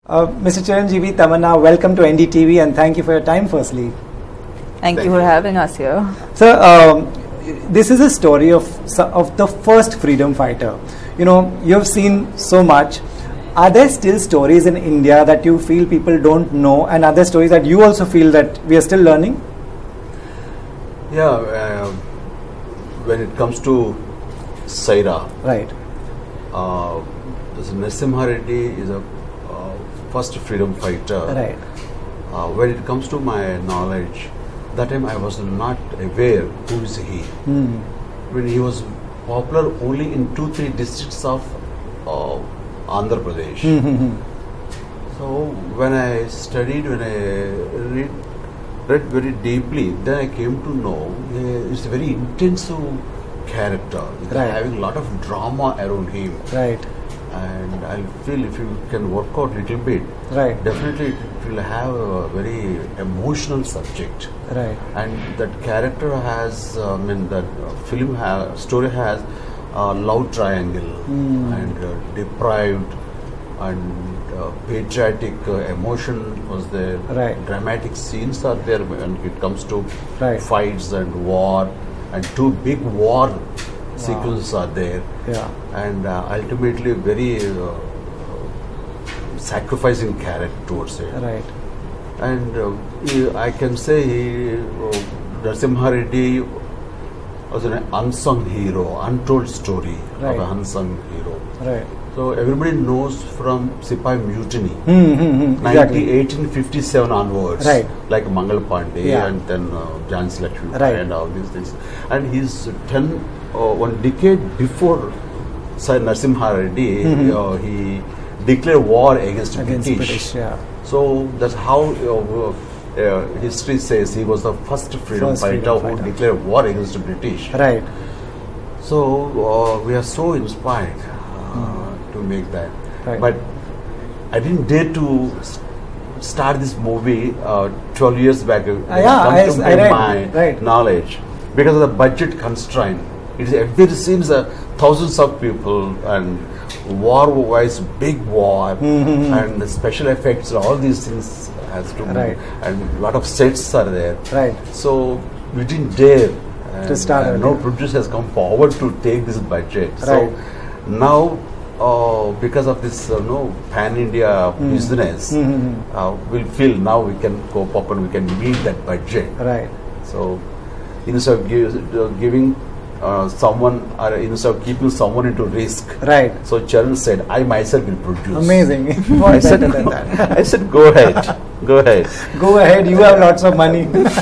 Mr. Chiranjeevi, Tamannaah, welcome to NDTV and thank you for your time firstly. Thank you for having us here. Sir, this is a story of the first freedom fighter. You know, you've seen so much. Are there still stories in India that you feel people don't know, and other stories that you also feel that we are still learning? Yeah, when it comes to Sye Raa, right? This Narasimha Reddy is a first freedom fighter. Right. When it comes to my knowledge, that time I was not aware who is he. When he was popular only in 2-3 districts of Andhra Pradesh. So when I studied, when I read very deeply, then I came to know it's a very intensive character. Right. Having a lot of drama around him. Right. And I feel if you can work out a little bit, right, definitely it will have a very emotional subject. Right. And that character has, that film story has a love triangle and deprived and patriotic emotion was there. Right. Dramatic scenes are there when it comes to right, fights and war, and 2 big war sequences are there. Yeah. And ultimately very sacrificing character towards it. Right. And I can say Narasimha Reddy was an unsung hero, untold story right, of an unsung hero. Right. So everybody knows from Sipahi Mutiny, exactly. 1857 onwards, right, like Mangal Pandey, yeah, and then Jhansi Lakshmi right, and all these things. And he's 1 decade before Sye Narasimha Reddy, he declared war against British. Yeah. So that's how history says he was the first freedom fighter who declared war against the British. Right. So we are so inspired to make that. Right. But I didn't dare to start this movie 12 years back. My knowledge, because of the budget constraint. Every scenes thousands of people and war-wise big war and the special effects, all these things has to right, and a lot of sets are there. Right. So we didn't dare to start. No producer has come forward to take this budget. Right. So now because of this pan-India business, we'll feel now we can cope up and we can meet that budget. Right. So instead of giving someone, or instead of keeping someone into risk, right. So Charan said, I myself will produce. Amazing. I said, go ahead. Go ahead. Go ahead, you have lots of money.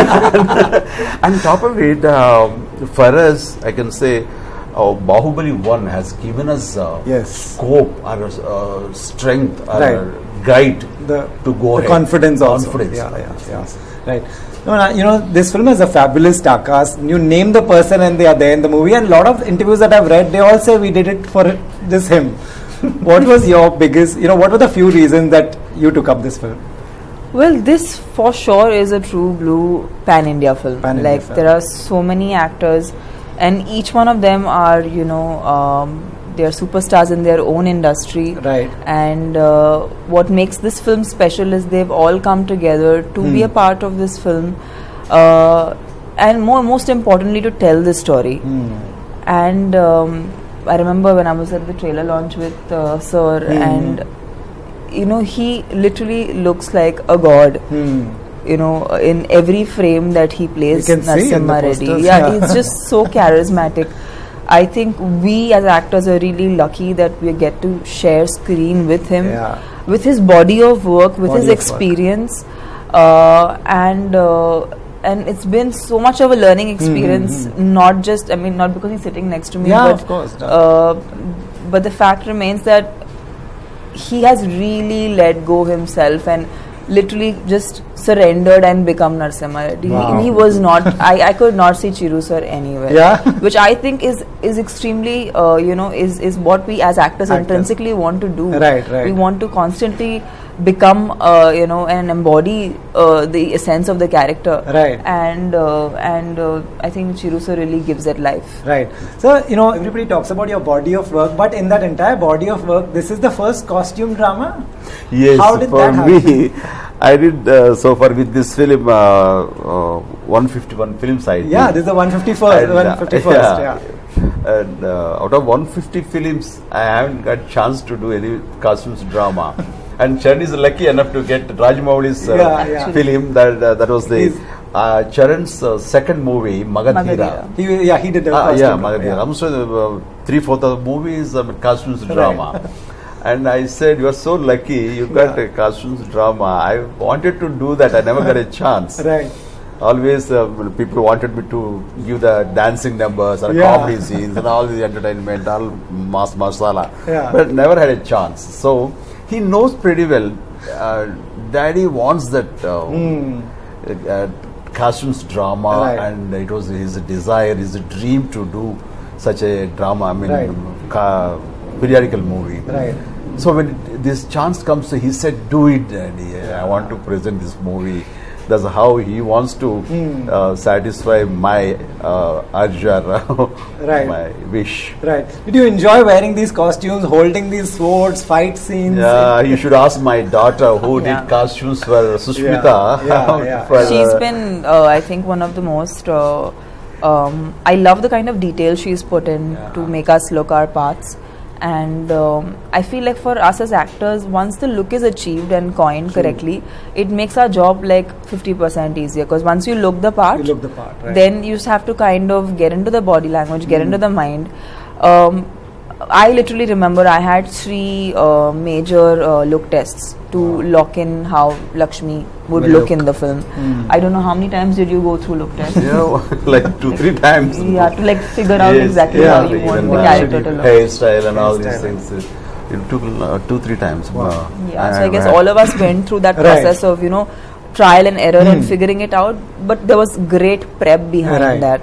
On top of it, for us, I can say, Bahubali 1 has given us scope or strength or right, guide to go ahead. Confidence also. Confidence. Yeah. Right. No, this film has a fabulous star cast. You name the person and they are there in the movie. And a lot of interviews that I've read, they all say we did it for just him. What was your biggest, what were the few reasons that you took up this film? Well, this for sure is a true blue pan-India film. There are so many actors and each one of them are, they are superstars in their own industry. Right. And what makes this film special is they've all come together to be a part of this film, and most importantly to tell the story. And I remember when I was at the trailer launch with Sir, and he literally looks like a god. In every frame that he plays, Narasimha Reddy. Yeah, he's just so charismatic. I think we as actors are really lucky that we get to share screen with him, with his body of work, with his experience, and it's been so much of a learning experience. Not just, not because he's sitting next to me, but of course, but the fact remains that he has really let go himself and literally just surrendered and become Narasimha Reddy. Wow. He was not, I could not see Chiru sir anywhere. Yeah. Which I think is extremely, is what we as actors intrinsically want to do. Right. We want to constantly become and embody the essence of the character. Right. And I think Chiru sir really gives it life. Right. So, everybody talks about your body of work, but in that entire body of work, this is the first costume drama? Yes, How did for that happen? me, I did so far with this film 151 films I did. Yeah, this is the 151st. Yeah. And out of 150 films, I haven't got chance to do any costumes drama. And Charan is lucky enough to get Rajmouli's film. That was the Charan's second movie, Magadhira. He did the first one. Magadhira. Almost 3/4 of the movie is costumes drama. And I said, you are so lucky, you got a costumes drama. I wanted to do that, I never got a chance. Right. Always people wanted me to give the dancing numbers or comedy scenes and all the entertainment, all mass masala. Yeah. But never had a chance. So he knows pretty well. Daddy wants that costumes drama, and it was his desire, his dream to do such a drama. I mean, periodical movie. Right. So when this chance comes, he said, "Do it, Daddy. I want to present this movie." That's how he wants to satisfy my arja, my wish. Right. Did you enjoy wearing these costumes, holding these swords, fight scenes? Yeah, you should ask my daughter who did costumes for Sushmita. She's been, I think, one of the most. I love the kind of detail she's put in to make us look our parts. And I feel like for us as actors, once the look is achieved and coined correctly, it makes our job like 50% easier, because once you look the part, then you just have to kind of get into the body language, get into the mind. I literally remember I had 3 major look tests to lock in how Lakshmi would look in the film. I don't know how many times did you go through look tests? Like 2-3 times. You have to like figure out exactly how you want the character to look. Hairstyle and all these things. It took 2-3 times. So I guess all of us went through that process of trial and error and figuring it out. But there was great prep behind that.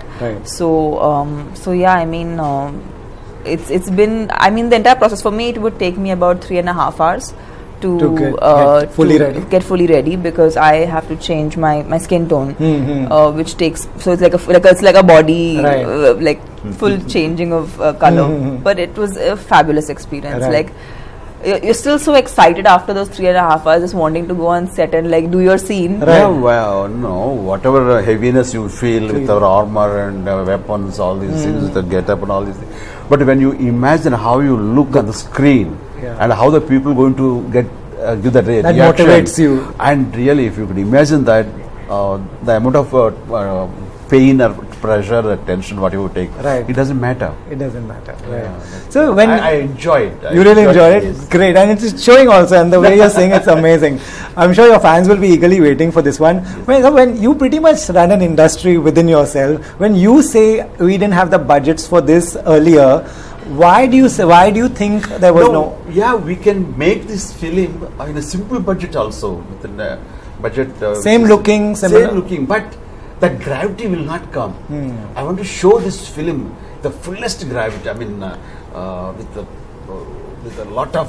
So yeah, I mean. It's been, I mean, the entire process for me, it would take me about 3.5 hours to get fully ready, because I have to change my skin tone, which takes, so it's like a body like full changing of color. But it was a fabulous experience. Like, you're still so excited after those 3.5 hours, just wanting to go on set and like do your scene. Yeah, well, no, whatever heaviness you feel with our armor and weapons, all these things, the get-up and all these things. But when you imagine how you look on the screen and how the people going to give that reaction, that motivates you. And really, if you could imagine that, the amount of pain or pressure or tension, what you take, it doesn't matter. It doesn't matter. So when I enjoyed it. You really enjoyed it? Yes. Great. And it's showing also, and the way you're saying it's amazing. I'm sure your fans will be eagerly waiting for this one. When you pretty much run an industry within yourself, when you say we didn't have the budgets for this earlier, why do you think there was no? Yeah, we can make this film in a simple budget also, within a budget. Same looking, but that gravity will not come. I want to show this film the fullest gravity. I mean, with a lot of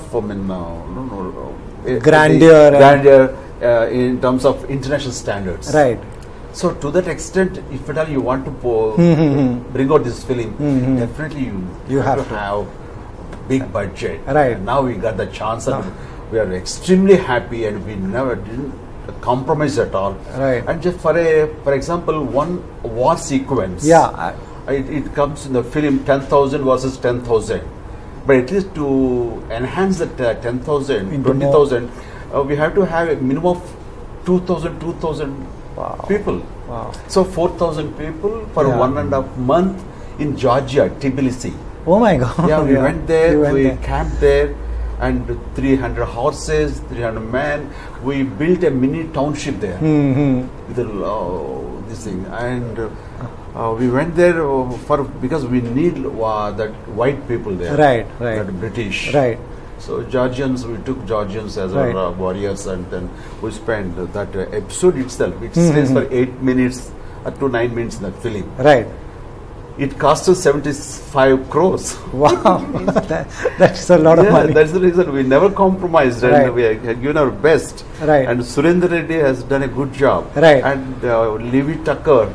grandeur in terms of international standards. Right. So to that extent, if at all you want to bring out this film, definitely you have to have big budget. Right. And now we got the chance, and we are extremely happy, and we never didn't compromise at all. Right. And just for example, one war sequence. It comes in the film 10,000 versus 10,000. But at least to enhance that 10,000, 20,000, we have to have a minimum of 2,000 people. Wow. So 4,000 people for 1.5 month in Georgia, Tbilisi. Oh my God. Yeah, we went there, we camped there, and 300 horses, 300 men. We built a mini township there with this thing. And we went there because we need that white people there. Right. That British. Right. So we took Georgians as our warriors, and then we spent that episode itself. It stays for 8 minutes to 9 minutes in that film. Right. It cost us 75 crores. Wow, that's a lot of money. That's the reason we never compromised, and we have given our best. Right. And Surendra Reddy has done a good job. Right. And Levi Tucker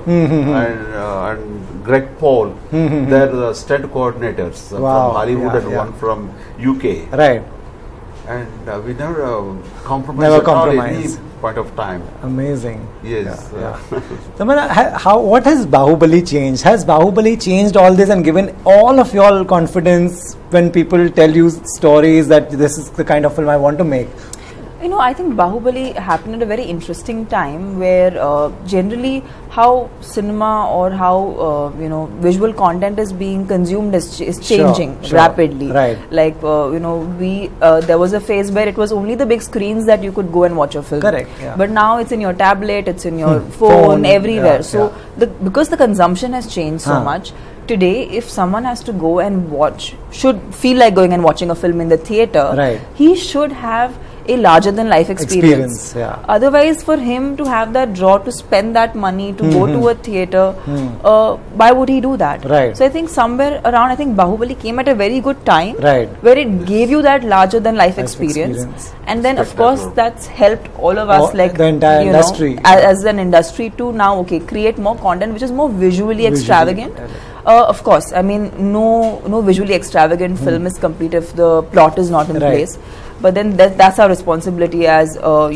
and Greg Paul, they're the stunt coordinators from Hollywood and one from UK. Right. And we never compromised Never at compromised. any point of time. Amazing. Yes. Tamannaah, what has Bahubali changed? Has Bahubali changed all this and given all of your confidence when people tell you stories that this is the kind of film I want to make? You know, I think Bahubali happened at a very interesting time where generally how cinema or how visual content is being consumed is changing rapidly. Right. Like there was a phase where it was only the big screens that you could go and watch a film. Correct. Yeah. But now it's in your tablet, it's in your phone, everywhere. Because the consumption has changed so much. Today, if someone has to go and should feel like going and watching a film in the theatre, he should have a larger than life experience. Otherwise, for him to have that draw to spend that money to go to a theatre, why would he do that? So I think somewhere around, I think Bahubali came at a very good time where it gave you that larger than life experience. And then of course that's helped all of us, like the entire industry, as an industry, to now create more content which is more visually extravagant. Of course, I mean no visually extravagant film is complete if the plot is not in place. But then that's our responsibility as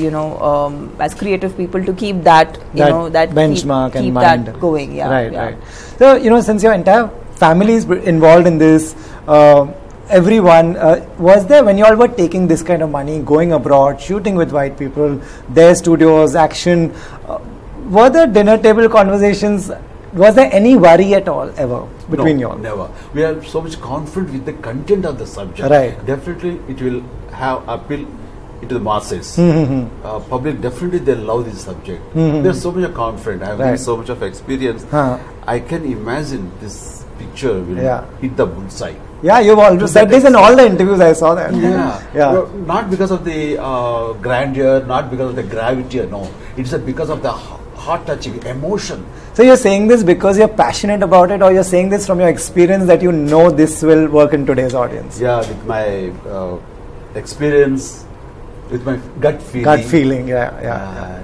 as creative people to keep that that benchmark keep in mind. That going. Right. So since your entire family is involved in this, everyone was there when you all were taking this kind of money, going abroad, shooting with white people, their studios, action. Were there dinner table conversations? Was there any worry at all ever between you all? Never. We are so much confident with the content of the subject. Definitely it will have appeal to the masses. Public, definitely they love this subject. They are so much confident. I have so much of experience. I can imagine this picture will hit the bullseye. Yeah, you've always said this in all the interviews. I saw that. Well, not because of the grandeur, not because of the gravity. No, it's because of the heart-touching emotion. So you're saying this because you're passionate about it, or you're saying this from your experience that you know this will work in today's audience? Yeah, with my experience, with my gut feeling. Gut feeling, yeah.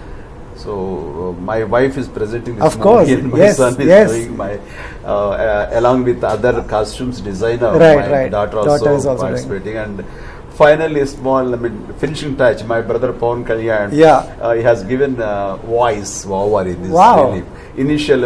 So my wife is presenting this of course, movie, and my son is doing my along with other costumes designer. My daughter is also participating, and finally, finishing touch. My brother Pawan Kalyan, he has given voice over in this film. Initial,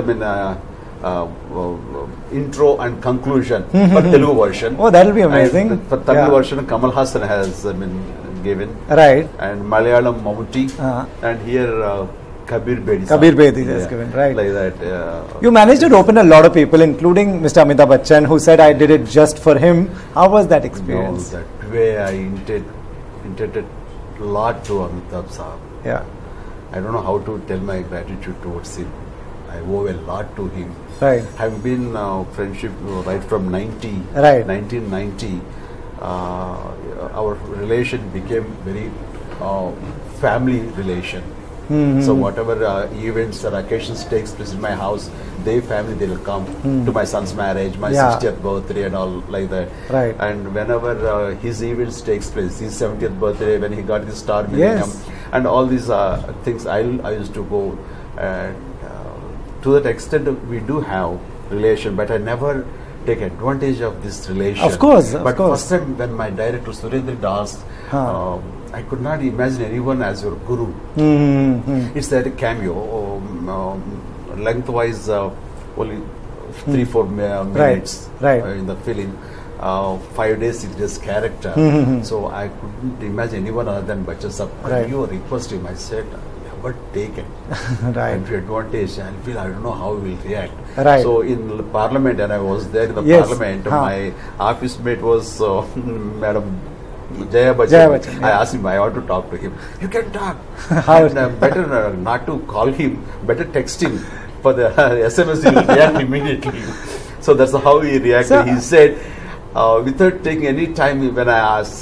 intro and conclusion for Telugu version. Oh, that will be amazing. And for Tamil version, Kamal Haasan has given. And Malayalam Mammootty, and here Kabir Bedi has given. Like that. You managed to open a lot of people, including Mr. Amitabh Bachchan, who said, "I did it just for him." How was that experience? No, that way I intended a lot to Amitabh Sahab. I don't know how to tell my gratitude towards him. I owe a lot to him. I've been friendship right from 1990. Our relation became very family relation. So whatever events or occasions takes place in my house, their family, they will come to my son's marriage, my 60th birthday and all like that. And whenever his events takes place, his 70th birthday, when he got his star millennium, and all these things, I used to go. And to that extent, we do have relation, but I never take advantage of this relation. Of course. First time when my director Surendra asked, I could not imagine anyone as your guru. It's that a cameo, lengthwise only 3-4 minutes in the film. 5 days it is character. So I couldn't imagine anyone other than Bachchan Sahab. When you request him, I said, never taken advantage. I don't know how he will react. So in Parliament, and I was there in the Parliament, my office mate was Madam Jaya Bachchan. I asked him, I want to talk to him. You can talk. And, better not to call him, better text him. For the SMS, he will react immediately. So that's how he reacted. He said, without taking any time, when I asked,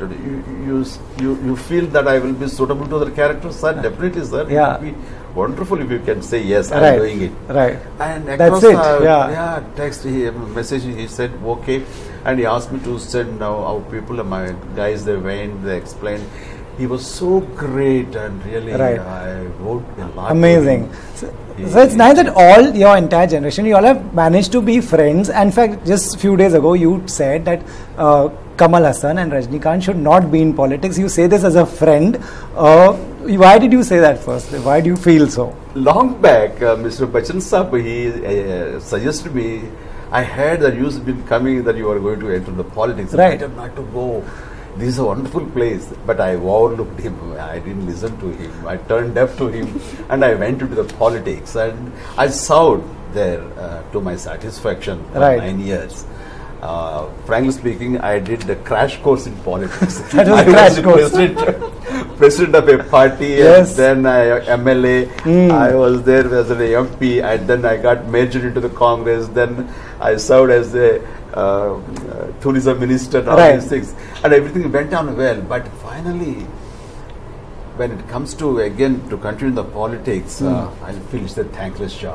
you feel that I will be suitable to the character, sir? Definitely, sir. Yeah. It would be wonderful if you can say yes, Right. I'm doing it. Right. And That's across, it. Yeah. text, message, he said okay, and he asked me to send our people, my guys, they went, they explained. He was so great, and really, Right. I wrote a lot. Amazing. So it's nice that all your entire generation, you all have managed to be friends. And in fact, just a few days ago, you said that Kamal Haasan and Rajinikanth should not be in politics. You say this as a friend. Why did you say that first? Why do you feel so? Long back, Mr. Bachchan Saab, he suggested me. I heard that you've been coming, that you are going to enter the politics. Right. Better not to go. This is a wonderful place. But I overlooked him. I didn't listen to him. I turned deaf to him, and I went into the politics. And I served there to my satisfaction for Right. 9 years. Frankly speaking, I did the crash course in politics. That was I a crash was course. president of a party, Yes. and then MLA. I was there as an MP, and then I got merged into the Congress. Then I served as a tourism minister and all Right. these things. And everything went on well. But finally, when it comes to, again, to continue the politics, I feel it's a thankless job.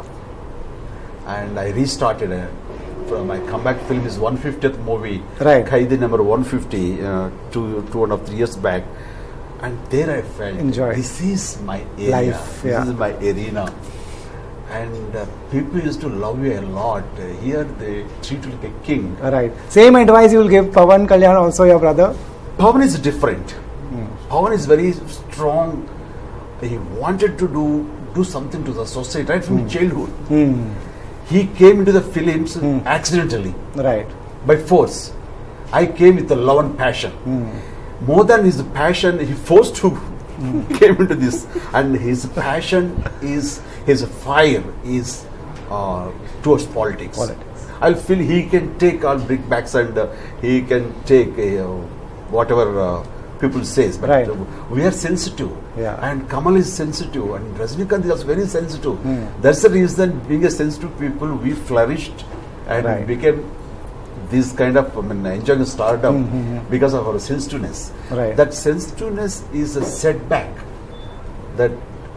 And I restarted from my comeback film is 150th movie, Right. Qaidi number 150, 2.5 years back. And there I felt, Enjoy. this is my area, Life, yeah. this is my arena. And people used to love you a lot. Here they treat you like a king. Right. Same advice you will give Pawan Kalyan, also your brother? Pawan is different. Pawan is very strong. He wanted to do something to the society right from childhood. He came into the films accidentally, Right. by force. I came with a love and passion. More than his passion, he forced to came into this. And his passion is, his fire is towards politics. I feel he can take all brickbats and he can take whatever people says. But Right. We are sensitive. Yeah. And Kamal is sensitive. And Rajinikanth is also very sensitive. That's the reason, being a sensitive people, we flourished and Right. became this kind of enjoying stardom because of our sensitiveness. Right. That sensitiveness is a setback that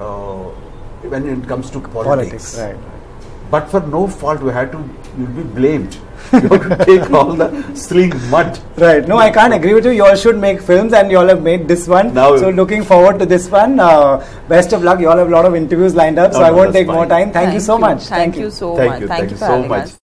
when it comes to politics. Right. But for no fault, you'll be blamed. You have to take all the sling mud. Right. No, I can't agree with you. You all should make films, and you all have made this one. Now, so looking forward to this one. Best of luck. You all have a lot of interviews lined up, so I won't that's take more fine. time. Thank you so much. Thank you so Thank much. you. Thank Thank you you for so having much. us.